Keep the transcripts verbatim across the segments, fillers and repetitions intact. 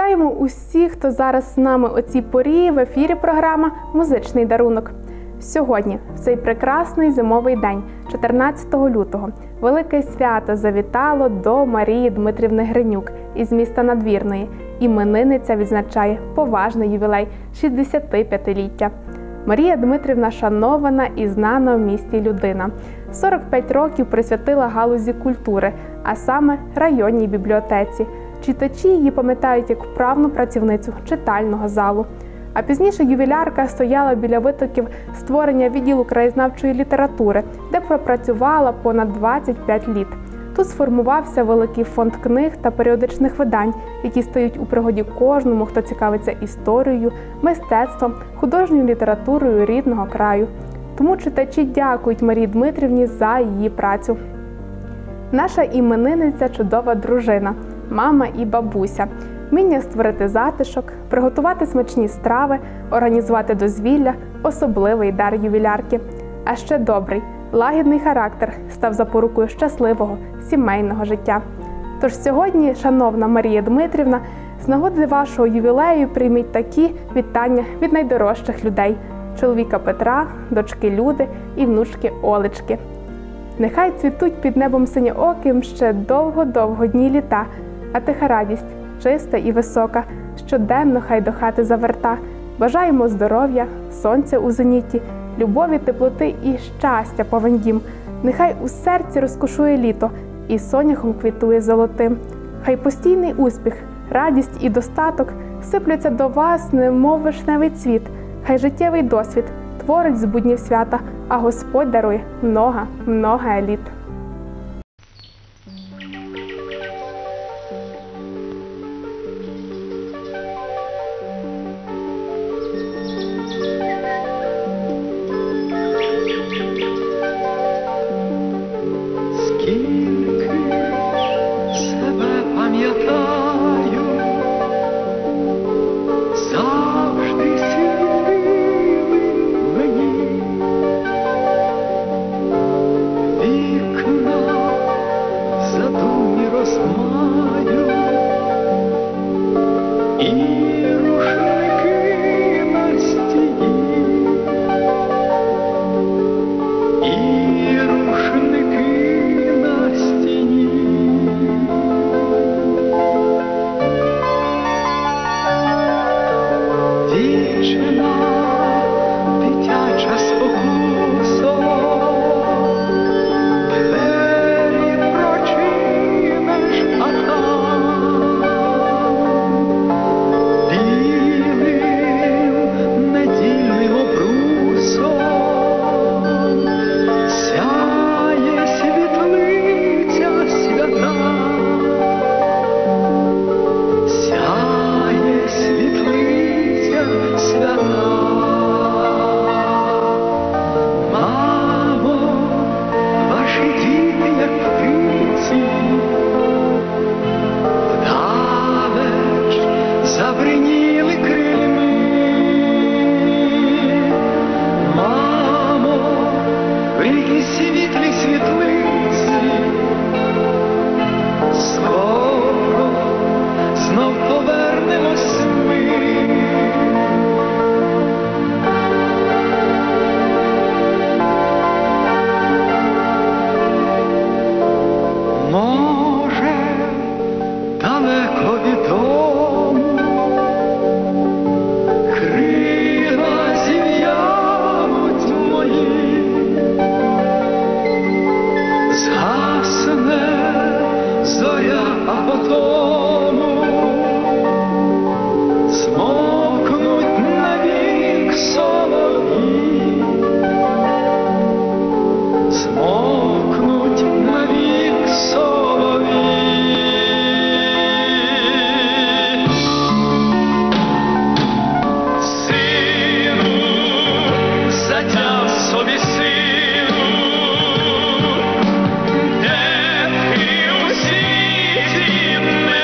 Вітаємо усіх, хто зараз з нами о цій порі. В ефірі програма «Музичний дарунок». Сьогодні, в цей прекрасний зимовий день, чотирнадцятого лютого, велике свято завітало до Марії Дмитрівни Гринюк із міста Надвірної. Іменинниця відзначає поважний ювілей – шістдесятип'ятиліття. Марія Дмитрівна шанована і знана в місті людина. сорок п'ять років присвятила галузі культури, а саме районній бібліотеці. Читачі її пам'ятають як вправну працівницю читального залу. А пізніше ювілярка стояла біля витоків створення відділу краєзнавчої літератури, де пропрацювала понад двадцять п'ять літ. Тут сформувався великий фонд книг та періодичних видань, які стають у пригоді кожному, хто цікавиться історією, мистецтвом, художньою літературою рідного краю. Тому читачі дякують Марії Дмитрівні за її працю. Наша іменинниця – чудова дружина, мама і бабуся. Вміння створити затишок, приготувати смачні страви, організувати дозвілля – особливий дар ювілярки. А ще добрий, лагідний характер став запорукою щасливого сімейного життя. Тож сьогодні, шановна Марія Дмитрівна, з нагоди вашого ювілею прийміть такі вітання від найдорожчих людей – чоловіка Петра, дочки Люди і внучки Олечки. Нехай цвітуть під небом синьооким ще довго-довго дні літа, а тиха радість, чиста і висока, щоденно хай до хати заверта. Бажаємо здоров'я, сонця у зеніті, любові, теплоти і щастя повен дім. Нехай у серці розкошує літо і соняхом квітує золотим. Хай постійний успіх, радість і достаток сипляться до вас, немов вишневий цвіт. Хай життєвий досвід творить з буднів свята, а Господь дарує много-много літ. Де ти у світі не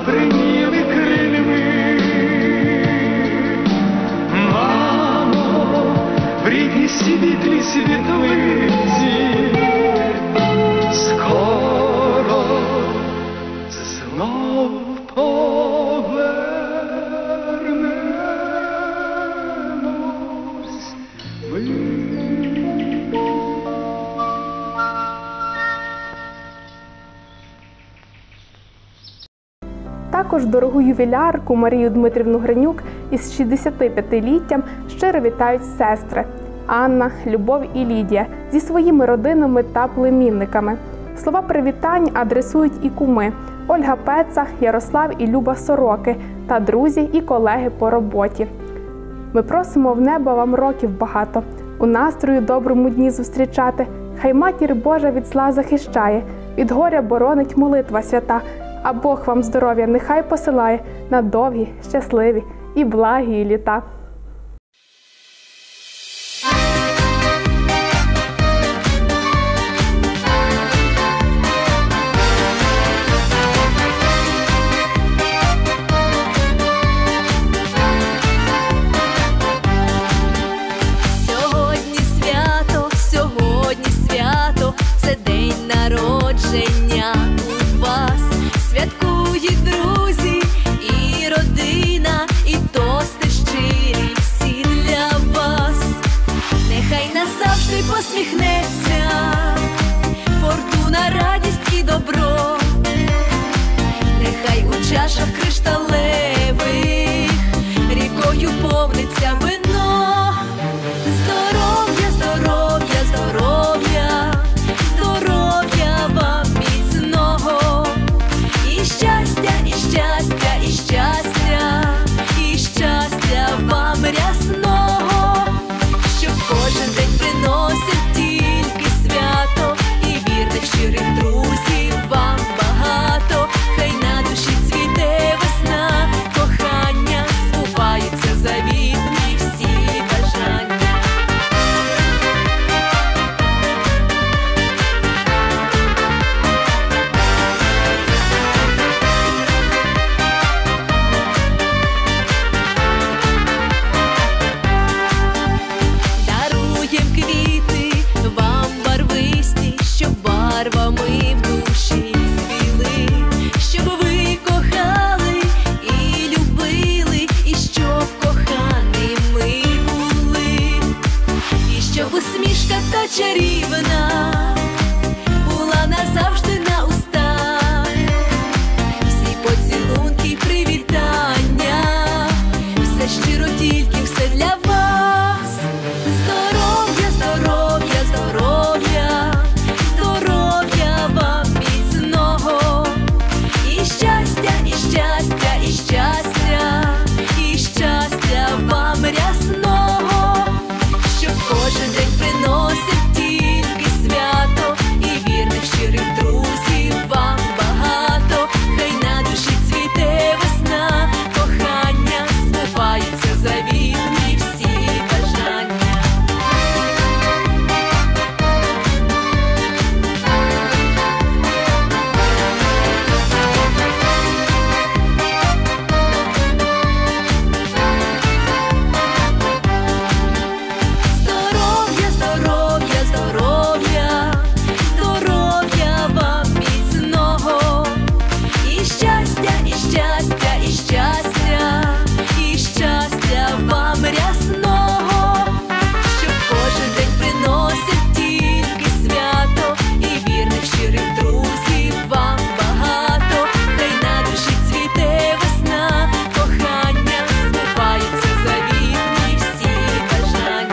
заприніли крильми. Мамо, в рідній світлій світлиці, скоро знов повернемось ми. Також дорогу ювілярку Марію Дмитрівну Гринюк із шістдесятип'ятиліттям щиро вітають сестри Анна, Любов і Лідія зі своїми родинами та племінниками. Слова привітань адресують і куми Ольга Пеца, Ярослав і Люба Сороки та друзі і колеги по роботі. Ми просимо в небо вам років багато, у настрою доброму дні зустрічати. Хай Матір Божа від зла захищає, від горя боронить молитва свята. А Бог вам здоров'я нехай посилає на довгі, щасливі і благі літа. Сьогодні свято, сьогодні свято, це день народження у вас. Святкують друзі і родина, і тости щирі всі для вас. Нехай назавжди посміхнеться фортуна, радість і добро. Нехай у чашах кришталевих рікою повниться вино. Здоров'я, здоров'я, здоров'я, здоров'я вам міцного. І щастя, і щастя, і щастя, і щастя вам рясного, щоб кожен день приносив тільки свято, і вірних щирих друзів вам багато. Хай на душі цвіте весна, кохання, збуваються завітні всі бажання. Даруєм квіти вам барвисті, щоб барвами в душі цвіли, щоб ви кохали і любили, і щоб коханими були, і щоб усмішка та чарівна була назавжди на устах. Всі поцілунки й привітання, все щиро, тільки все для вас. Здоров'я, здоров'я, здоров'я, здоров'я вам міцного. І щастя, і щастя, і щастя, і щастя вам рясного, щоб кожен день приносив тільки свято, і вірних щирих друзів вам багато. Хай на душі цвіте весна, кохання, збуваються завітні всі бажання. Здоров'я, здоров'я, здоров'я, здоров'я вам міцного. І щастя, і щастя, і щастя, і щастя вам рясного, щоб кожен день приносив тільки свято, і вірних щирих друзів вам багато. Хай на душі цвіте весна, кохання, збуваються завітні всі бажання.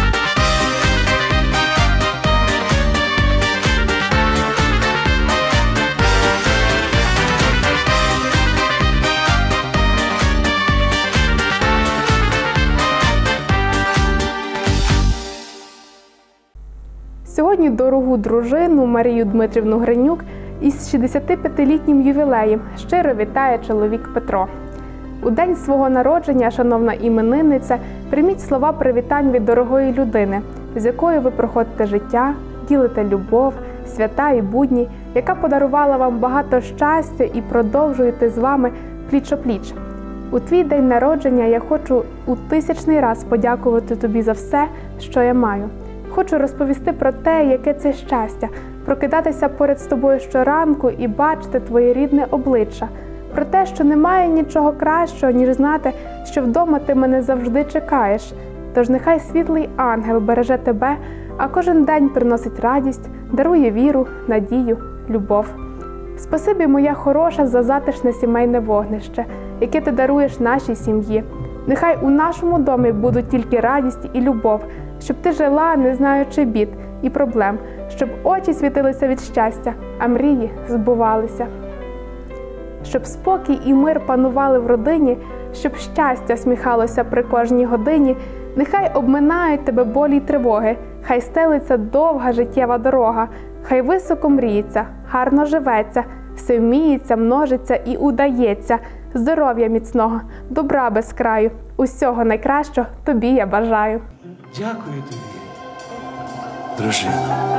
Сьогодні дорогу дружину Марію Дмитрівну Гринюк із шістдесятип'ятилітнім ювілеєм щиро вітає чоловік Петро. У день свого народження, шановна іменинниця, прийміть слова привітань від дорогої людини, з якою ви проходите життя, ділите любов, свята і будні, яка подарувала вам багато щастя і продовжуєте з вами пліч-о-пліч. У твій день народження я хочу у тисячний раз подякувати тобі за все, що я маю. Хочу розповісти про те, яке це щастя, прокидатися поряд з тобою щоранку і бачити твоє рідне обличчя, про те, що немає нічого кращого, ніж знати, що вдома ти мене завжди чекаєш. Тож нехай світлий ангел береже тебе, а кожен день приносить радість, дарує віру, надію, любов. Спасибі, моя хороша, за затишне сімейне вогнище, яке ти даруєш нашій сім'ї. Нехай у нашому домі будуть тільки радість і любов, щоб ти жила, не знаючи бід і проблем, щоб очі світилися від щастя, а мрії збувалися. Щоб спокій і мир панували в родині, щоб щастя сміхалося при кожній годині, нехай обминають тебе болі й тривоги, хай стелиться довга життєва дорога, хай високо мріється, гарно живеться, все вміється, множиться і удається. Здоров'я міцного, добра без краю, усього найкращого тобі я бажаю. Дякую тобі, дружина.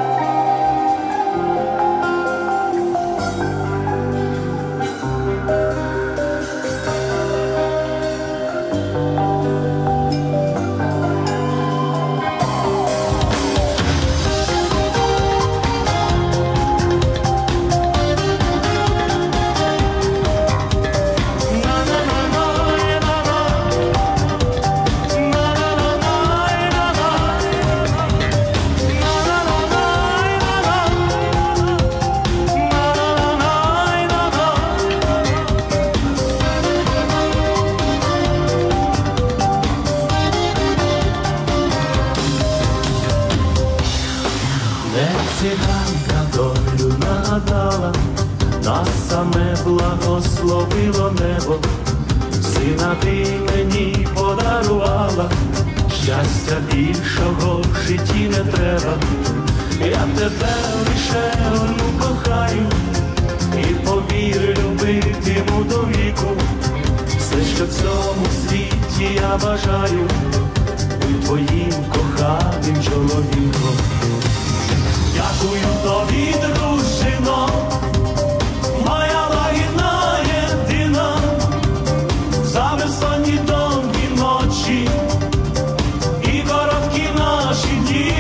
Циганка долю нагадала, нас саме благословило небо. Сина ти мені подарувала, щастя більшого в житті не треба. Я тебе лише одну кохаю, і повір любитиму до віку. Все, що в цьому світі я бажаю, будь твоїм коханим чоловіком. Дякую тобі, дружино, моя лагідна єдина, за безсонні довгі ночі і короткі наші дні.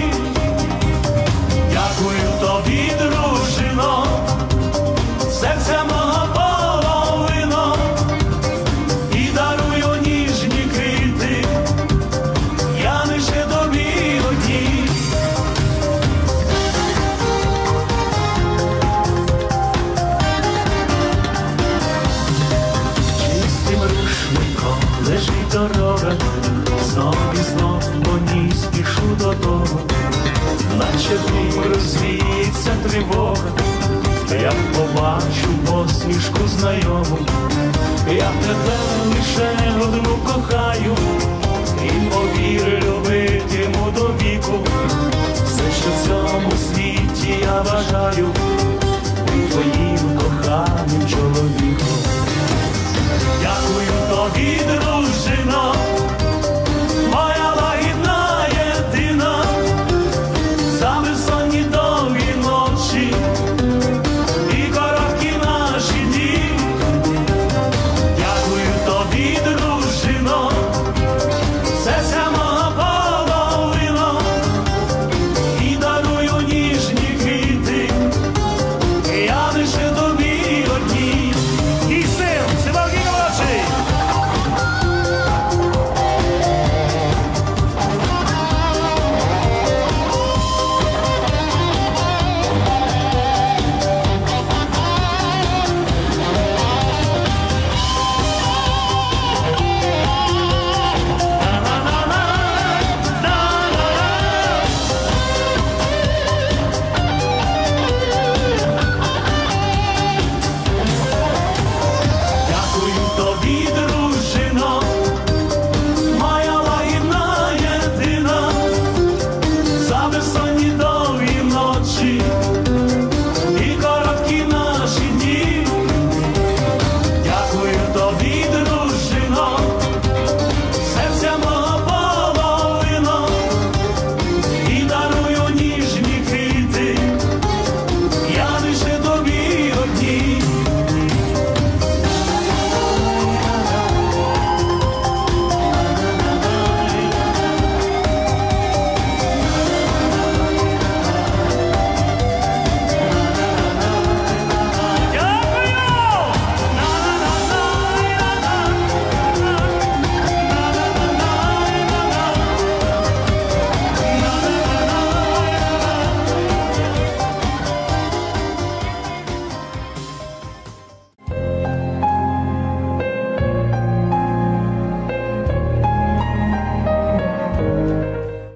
Дякую тобі, дружино, серця мого половино, і дарую ніжні квіти, я лише тобі одній. Лежить дорога, знов і знов по ній спішу додому, наче дим розвіється тривога, як побачу посмішку знайому. Я тебе лише одну кохаю, і повір любитиму до віку. Все, що в цьому світі я бажаю,